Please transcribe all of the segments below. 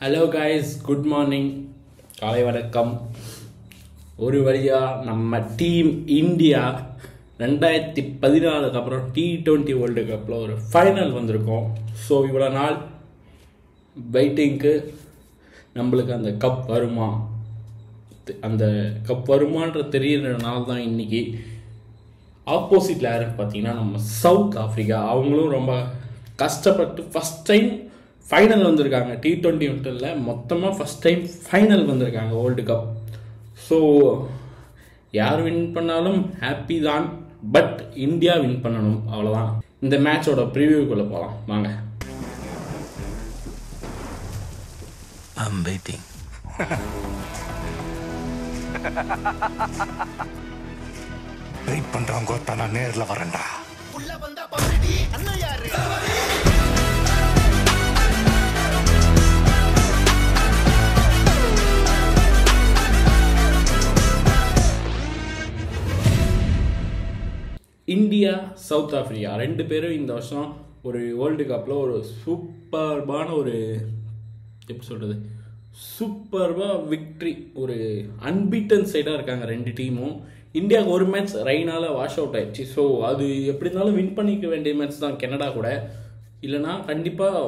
Hello guys, good morning, காலை வணக்கம். ஒரு வழியாக நம்ம டீம் இந்தியா 2014 அப்புறம் T20 வேர்ல்டு கப்பில் ஒரு ஃபைனல் வந்திருக்கோம். ஸோ இவ்வளோ நாள் வெயிட்டிங்க்கு நம்மளுக்கு அந்த கப் வருமான்ற தெரியிற நாள் தான் இன்றைக்கி. ஆப்போசிட்டில் யாருன்னு பார்த்தீங்கன்னா நம்ம சவுத் ஆஃப்ரிக்கா. அவங்களும் ரொம்ப கஷ்டப்பட்டு ஃபஸ்ட் டைம் ஃபைனல் வந்திருக்காங்க. T20 இல்லை, மொத்தமாக ஃபஸ்ட் டைம் ஃபைனல் வந்திருக்காங்க வேர்ல்டு கப். ஸோ யார் வின் பண்ணாலும் ஹாப்பி தான், பட் இந்தியா வின் பண்ணணும், அவ்வளோதான். இந்த மேட்சோட ப்ரிவியூக்குள்ளே போகலாம் வாங்க. I'm waiting. வெயிட் பண்றவங்க தான நேர்ல வரேன்டா. உள்ள வந்தா பாருடி அண்ணா யாரு. இந்தியா சவுத் ஆஃப்ரிக்கா ரெண்டு பேரும் இந்த வருஷம் ஒரு வேர்ல்டு கப்பில் ஒரு சூப்பர்பான ஒரு எப்படி சொல்கிறது சூப்பர்பாக விக்ட்ரி, ஒரு அன்பீட்டன் சைடாக இருக்காங்க ரெண்டு டீமும். இந்தியாவுக்கு ஒரு மேட்ச் ரெய்னால் வாஷ் அவுட் ஆயிடுச்சு. ஸோ அது எப்படி இருந்தாலும் வின் பண்ணிக்க வேண்டிய மேட்ச் தான் கனடா கூட. இல்லைனா கண்டிப்பாக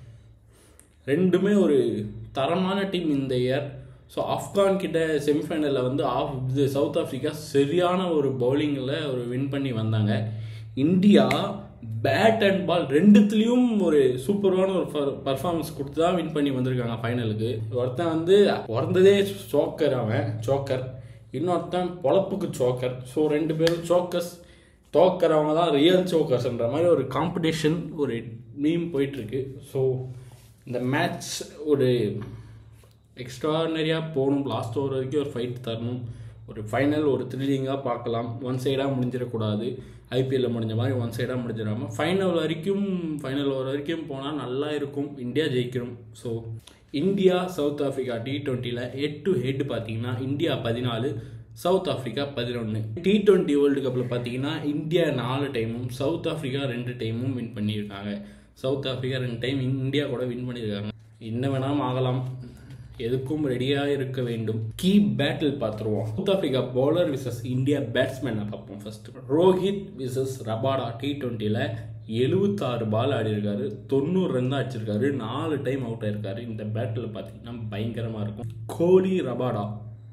ரெண்டுமே ஒரு தரமான டீம் இந்த இயர். ஸோ ஆப்கான் கிட்ட செமிஃபைனலில் வந்து சவுத் ஆஃப்ரிக்கா சரியான ஒரு பவுலிங்கில் ஒரு வின் பண்ணி வந்தாங்க. இந்தியா பேட் அண்ட் பால் ரெண்டுத்துலேயும் ஒரு சூப்பரான ஒரு பர்ஃபார்மன்ஸ் கொடுத்து தான் வின் பண்ணி வந்திருக்காங்க ஃபைனலுக்கு. ஒருத்தன் வந்து பிறந்ததே சோக்கர், இன்னொருத்தன் பொழப்புக்கு சோக்கர். ஸோ ரெண்டு பேரும் தோக்கறவங்க தான் ரியல் சோக்கர்ஸ்ன்ற மாதிரி ஒரு காம்படிஷன், ஒரு மீம் போயிட்டுருக்கு. ஸோ இந்த மேட்ச் ஒரு எக்ஸ்ட்ரானரியாக போகணும், லாஸ்ட் ஓவர் வரைக்கும் ஒரு ஃபைட் தரணும், ஒரு ஃபைனல் ஒரு த்ரில்லிங்காக பார்க்கலாம். ஒன் சைடாக முடிஞ்சிடக்கூடாது, ஐபிஎல்லில் முடிஞ்ச மாதிரி ஒன் சைடாக முடிஞ்சிடாமல் ஃபைனல் ஓவர் வரைக்கும் போனால் நல்லா இருக்கும், இந்தியா ஜெயிக்கிறோம். So India South Africa T20 head to head பார்த்தீங்கன்னா India 14, South Africa 11. T20 world கப்பில் பார்த்தீங்கன்னா இந்தியா 4 டைமும் சவுத் ஆஃப்ரிக்கா 2 டைமும் வின் பண்ணியிருக்காங்க. சவுத் ஆஃப்ரிக்கா 2 டைம் இந்தியா கூட வின் பண்ணியிருக்காங்க. என்ன வேணாலும் ஆகலாம், எதுக்கும் ரெடியாக இருக்க வேண்டும். கீ பேட்டில் பார்த்துருவோம். South Africa bowler versus India பேட்ஸ்மேனை பார்ப்போம். First Rohit versus Rabada. T20 76 ball ஆடி இருக்காரு, 90 ரன் தான் அடிச்சிருக்காரு, 4 டைம் அவுட் ஆயிருக்காரு. இந்த பேட்டில் பார்த்தீங்கன்னா பயங்கரமாக இருக்கும். கோலி ரபாடா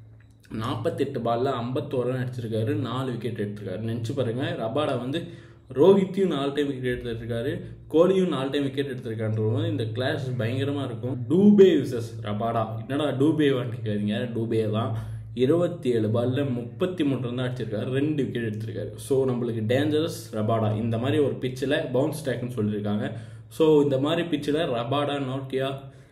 48 பாலில் 51 ரன் அடிச்சிருக்காரு, 4 விக்கெட் எடுத்திருக்காரு. நினச்சி பாருங்க, ரபாடா வந்து ரோஹித்தையும் 4 டைம் விக்கெட் எடுத்துருக்காரு, கோலியும் 4 டைம் விக்கெட் எடுத்திருக்கான்றது இந்த கிளாஸ் பயங்கரமாக இருக்கும். Dube versus Rabada. என்னடா டூபே வாங்கிக்காதீங்க, டூபே தான் 27 பாலில் 33 ரன் தான் அடிச்சிருக்காரு, 2 விக்கெட் எடுத்திருக்காரு. ஸோ நம்மளுக்கு டேஞ்சரஸ் ரபாடா. இந்த மாதிரி ஒரு பிச்சில் பவுன்ஸ் டேக்னு சொல்லியிருக்காங்க. ஸோ இந்த மாதிரி பிச்சில் ரபாடா, நோட்டியா,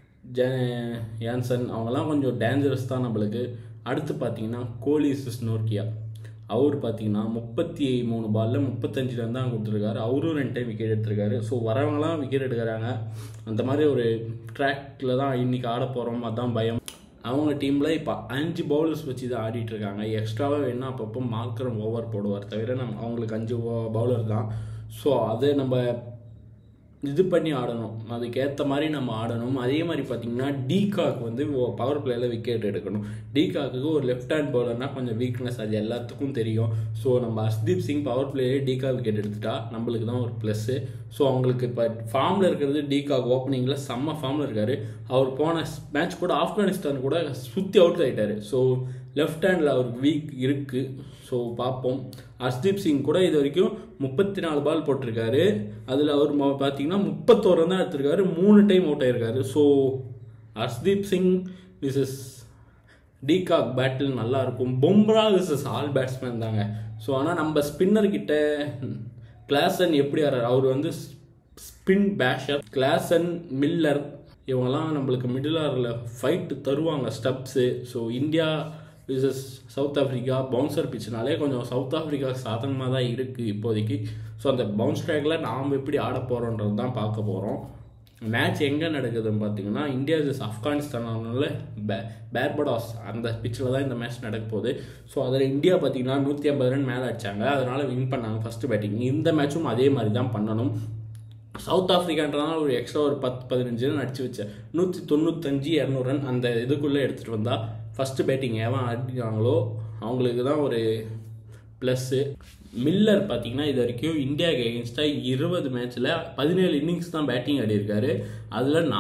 யான்சன் அவங்கெல்லாம் கொஞ்சம் டேஞ்சரஸ் தான் நம்மளுக்கு. அடுத்து பார்த்தீங்கன்னா கோலி விசஸ் நோர்கியா. அவர் பார்த்தீங்கன்னா 33 பாலில் 35 ரன் தான் கொடுத்துருக்காரு, அவரும் 2 டைம் விக்கெட் எடுத்திருக்காரு. ஸோ வரவங்களாம் விக்கெட் எடுக்கிறாங்க. அந்த மாதிரி ஒரு ட்ராக்கில் தான் இன்றைக்கி ஆட போகிறோம், அதுதான் பயம். அவங்க டீமில் இப்போ 5 பவுலர்ஸ் வச்சு தான் ஆடிட்டு இருக்காங்க. எக்ஸ்ட்ராவாக வேணால் அப்பப்போ மார்க்கரம் ஓவர் போடுவார், தவிர அவங்களுக்கு 5 பவுலர் தான். ஸோ அதை நம்ம இது பண்ணி ஆடணும், அதுக்கேற்ற மாதிரி நம்ம ஆடணும். அதே மாதிரி பார்த்தீங்கன்னா டீகாக் வந்து பவர் பிளேயில் விக்கெட் எடுக்கணும். டீகாக்கு ஒரு லெஃப்ட் ஹேண்ட் பவுலர்னால் கொஞ்சம் வீக்னஸ், அது எல்லாத்துக்கும் தெரியும். ஸோ நம்ம ஹர்ஷ்தீப் சிங் பவர் பிளேயே டீகாக் விக்கெட் எடுத்துட்டா நம்மளுக்கு தான் ஒரு ப்ளஸ்ஸு. ஸோ அவங்களுக்கு இப்போ ஃபார்மில் இருக்கிறது டீகாக் ஓப்பனிங்கில் செம்ம ஃபார்மில் இருக்கார். அவர் போன மேட்ச் கூட ஆப்கானிஸ்தான் கூட சுற்றி அவுட் ஆகிட்டார். ஸோ லெஃப்ட் ஹேண்டில் அவருக்கு வீக் இருக்குது. ஸோ பார்ப்போம். ஹர்ஷ்தீப் சிங் கூட இது வரைக்கும் 34 பால் போட்டிருக்காரு, அதில் அவர் பார்த்தீங்கன்னா 31 ரன் தான் எடுத்திருக்காரு, 3 டைம் அவுட் ஆகிருக்காரு. So Harshdeep Singh versus de Kock battle நல்லாயிருக்கும். பும்ரா விசஸ் ஆல் பேட்ஸ்மேன் தாங்க. ஸோ ஆனால் நம்ம ஸ்பின்னர்கிட்ட கிளாசன் எப்படி ஆடுறாரு, அவர் வந்து ஸ்பின் பேஷர். கிளாசன், மில்லர் இவங்கெல்லாம் நம்மளுக்கு மிடில் ஆரில் ஃபைட்டு தருவாங்க, Stubbs. So India versus South Africa bouncer பிச்சுனாலே கொஞ்சம் சவுத் ஆஃப்ரிக்கா சாதகமாக தான் இருக்குது இப்போதைக்கு. ஸோ அந்த பவுன்ஸ் ட்ராக்கில் நாம் எப்படி ஆட போகிறோன்றது தான் பார்க்க போகிறோம். மேட்ச் எங்கே நடக்குதுன்னு பார்த்தீங்கன்னா இந்தியா விசஸ் ஆப்கானிஸ்தானால பேர்படாஸ் அந்த பிச்சில் தான் இந்த மேட்ச் நடக்க போகுது. ஸோ அதில் இந்தியா பார்த்தீங்கன்னா 150 ரன் மேலே அடித்தாங்க, அதனால் வின் பண்ணாங்க ஃபஸ்ட்டு பேட்டிங். இந்த மேட்சும் அதே மாதிரி தான் பண்ணணும். சவுத் ஆஃப்ரிக்கான்றனால ஒரு எக்ஸ்ட்ரா ஒரு 10-15 ரன் அடிச்சு வச்சேன். 195-200 ரன் அந்த இதுக்குள்ளே எடுத்துகிட்டு வந்தால் ஃபஸ்ட்டு பேட்டிங் எவன் அடிக்கிறாங்களோ அவங்களுக்கு தான் ஒரு ப்ளஸ்ஸு. மில்லர் பார்த்தீங்கன்னா இது வரைக்கும் இந்தியாவுக்கு எகென்ஸ்டாக 20 மேட்ச்சில் 17 இன்னிங்ஸ் தான் பேட்டிங் ஆடியிருக்காரு. அதில்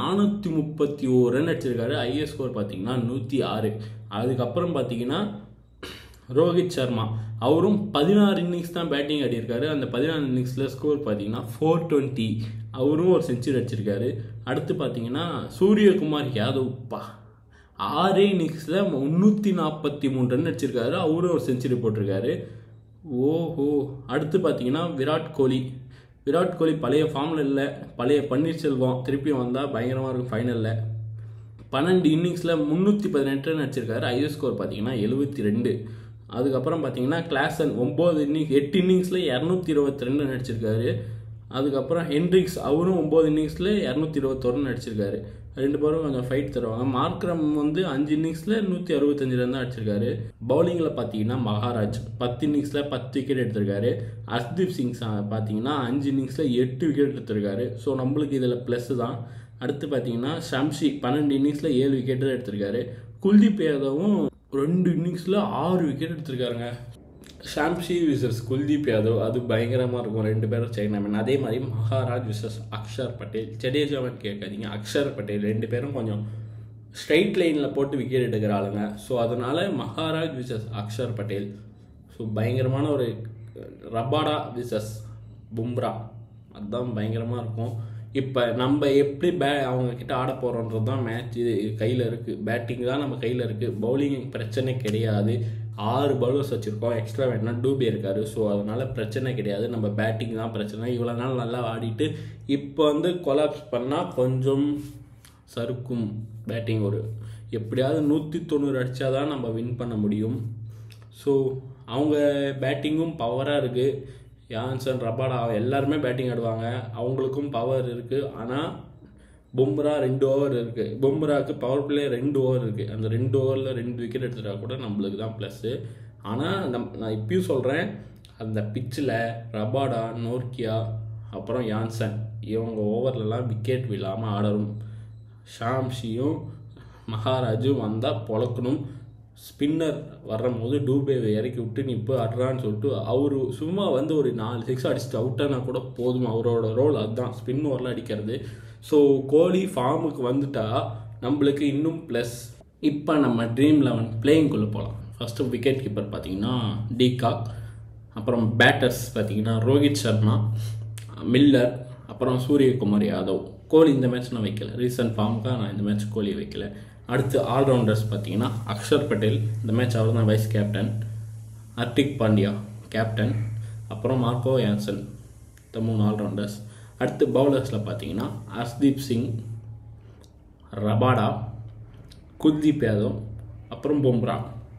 431 ரன் அடிச்சிருக்காரு. ஐஎஸ் ஸ்கோர் பார்த்தீங்கன்னா 106. அதுக்கப்புறம் பார்த்தீங்கன்னா ரோஹித் சர்மா அவரும் 16 இன்னிங்ஸ் தான் பேட்டிங் ஆடியிருக்காரு. அந்த 16 இன்னிங்ஸில் ஸ்கோர் பார்த்தீங்கன்னா 420. அவரும் ஒரு செஞ்சுரி அடிச்சிருக்காரு. அடுத்து பார்த்தீங்கன்னா சூரியகுமார் யாதவ்ப்பா 6 இன்னிங்ஸில் 343 ரன் அடிச்சிருக்காரு. அவரும் ஒரு செஞ்சுரி போட்டிருக்காரு. ஓஹோ. அடுத்து பார்த்தீங்கன்னா விராட் கோலி பழைய ஃபார்மில் இல்லை, பழைய பன்னீர்செல்வம் திருப்பி வந்தால் பயங்கரமாக இருக்கும். ஃபைனலில் 12 இன்னிங்ஸில் 318 ரன் அடிச்சிருக்காரு. ஐஎஸ் ஸ்கோர் பார்த்தீங்கன்னா 72. அதுக்கப்புறம் பார்த்தீங்கன்னா கிளாசன் 8 இன்னிங்ஸில் 222 ரன் அடிச்சிருக்காரு. அதுக்கப்புறம் ஹென்ட்ரிக்ஸ் அவரும் 9 இன்னிங்ஸில் 221 ரன் அடிச்சிருக்காரு. 2 பேரும் கொஞ்சம் ஃபைட் தருவாங்க. மார்க்ரம் 5 இன்னிங்ஸில் 165 ரன் தான் அடிச்சிருக்காரு. பவுலிங்கில் பார்த்தீங்கன்னா மகாராஜ் 10 இன்னிங்ஸில் 10 விக்கெட் எடுத்திருக்காரு. ஹர்ஷ்தீப் சிங் பார்த்தீங்கன்னா 5 இன்னிங்ஸில் 8 விக்கெட் எடுத்திருக்காரு. ஸோ நம்மளுக்கு இதில் ப்ளஸ் தான். அடுத்து பார்த்தீங்கன்னா ஷம்ஷி 12 இன்னிங்ஸில் 7 விக்கெட் எடுத்திருக்காரு. குல்தீப் யாதவும் 2 இன்னிங்ஸில் 6 விக்கெட் எடுத்திருக்காருங்க. ஷாம்ஷி விசஸ் குல்தீப் யாதவ் அது பயங்கரமாக இருக்கும். 2 பேரும் சைனாமேன். அதே மாதிரி மகாராஜ் விசஸ் அக்ஷர் பட்டேல். ஜடேஜாவன் கேட்காதீங்க, அக்ஷர் பட்டேல் 2 பேரும் கொஞ்சம் ஸ்ட்ரைட் லைனில் போட்டு விக்கெட் எடுக்கிற ஆளுங்க. ஸோ அதனால் மகாராஜ் விசஸ் அக்ஷர் பட்டேல். ஸோ பயங்கரமான ஒரு ரபாடா விசஸ் பும்ரா அதுதான் பயங்கரமாக இருக்கும். இப்போ நம்ம எப்படி அவங்கக்கிட்ட ஆட போகிறோன்றது தான் மேட்ச் இது கையில் இருக்குது. பேட்டிங் தான் நம்ம கையில் இருக்குது. பவுலிங் பிரச்சனை கிடையாது. 6 பவுலர்ஸ் வச்சுருக்கோம். எக்ஸ்ட்ரா வேணுன்னா டூபே இருக்காரு. ஸோ அதனால் பிரச்சனை கிடையாது. நம்ம பேட்டிங் தான் பிரச்சனை. இவ்வளோ நாள் நல்லா ஆடிட்டு இப்போ கொலாப்ஸ் பண்ணால் கொஞ்சம் சறுக்கும் பேட்டிங். எப்படியாவது 190 அடித்தா தான் நம்ம வின் பண்ண முடியும். ஸோ அவங்க பேட்டிங்கும் பவராக இருக்குது. யான்சன், ரபாடா எல்லாருமே பேட்டிங் ஆடுவாங்க. அவங்களுக்கும் பவர் இருக்குது. ஆனால் பும்ரா 2 ஓவர் இருக்குது. பும்ராவுக்கு பவர் பிளே 2 ஓவர் இருக்குது. அந்த 2 ஓவரில் 2 விக்கெட் எடுத்துட்டா கூட நம்மளுக்கு தான் ப்ளஸ்ஸு. ஆனால் நான் இப்பயும் சொல்கிறேன், அந்த பிச்சில் ரபாடா, நோர்க்கியா அப்புறம் யான்சன் இவங்க ஓவர்லலாம் விக்கெட் விழாமல் ஆடணும். ஷாம்ஷியும் மகாராஜும் வந்தால் பொழக்கணும். ஸ்பின்னர் வரும்போது டூபேவை இறக்கி விட்டு நீ இப்போ ஆடுறான்னு சொல்லிட்டு அவர் சும்மா ஒரு 4 6 அடிச்சுட்டு அவுட்டானா கூட போதும். அவரோட ரோல் அதுதான், ஸ்பின் ஓவரில் அடிக்கிறது. ஸோ கோலி ஃபார்முக்கு வந்துட்டா நம்மளுக்கு இன்னும் ப்ளஸ். இப்போ நம்ம ட்ரீம் 11 பிளேயிங்குள்ளே போகலாம். ஃபஸ்ட்டு விக்கெட் கீப்பர் பார்த்தீங்கன்னா டிகாக். அப்புறம் பேட்டர்ஸ் பார்த்தீங்கன்னா ரோஹித் சர்மா, மில்லர், அப்புறம் சூரியகுமார் யாதவ். கோலி இந்த மேட்ச் நான் வைக்கல, ரீசன்ட் ஃபார்முக்காக நான் இந்த மேட்ச் கோலி வைக்கல. அடுத்து ஆல்ரவுண்டர்ஸ் பார்த்தீங்கன்னா அக்ஷர் பட்டேல், இந்த மேட்ச் அவர் தான் vice captain. Hardik Pandya captain. அப்புறம் மார்க்கோ யான்சன், இந்த 3 ஆல்ரவுண்டர்ஸ். அடுத்து பவுலர்ஸில் பார்த்தீங்கன்னா ஹர்ஷ்தீப் சிங், ரபாடா, குல்தீப் யாதவ், அப்புறம் பும்ரா.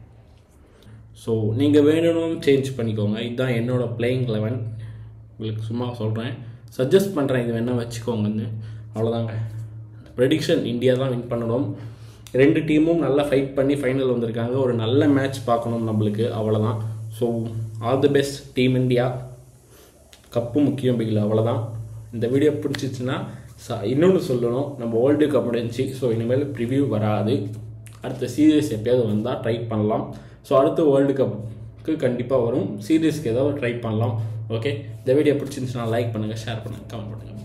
ஸோ நீங்கள் வேணும்னு சேஞ்ச் பண்ணிக்கோங்க. இதுதான் என்னோட பிளேயிங் 11. உங்களுக்கு சும்மா சொல்கிறேன், சஜஸ்ட் பண்ணுறேன், இது வேணால் வச்சுக்கோங்கன்னு. அவ்வளோதாங்க. ப்ரெடிக்ஷன் இந்தியா தான் வின் பண்ணணும். 2 டீமும் நல்லா ஃபைட் பண்ணி ஃபைனல் வந்திருக்காங்க. ஒரு நல்ல மேட்ச் பார்க்கணும் நம்மளுக்கு, அவ்வளோதான். So all the best team India. Cup முக்கியம் பிகில், அவ்வளோதான். இந்த வீடியோ பிடிச்சிச்சுன்னா இன்னொன்று சொல்லணும், நம்ம வேர்ல்டு கப் முடிஞ்சிச்சு. ஸோ இனிமேல் ப்ரிவியூ வராது. அடுத்த சீரியஸ் எப்பயாவது வந்தால் ட்ரை பண்ணலாம். ஸோ அடுத்த வேர்ல்டு கப்புக்கு கண்டிப்பாக வரும். சீரியஸ்க்கு ஏதாவது ட்ரை பண்ணலாம். ஓகே, இந்த வீடியோ பிடிச்சிருந்துச்சுன்னா லைக் பண்ணுங்கள், ஷேர் பண்ணுங்கள், கமெண்ட் பண்ணுங்கள்.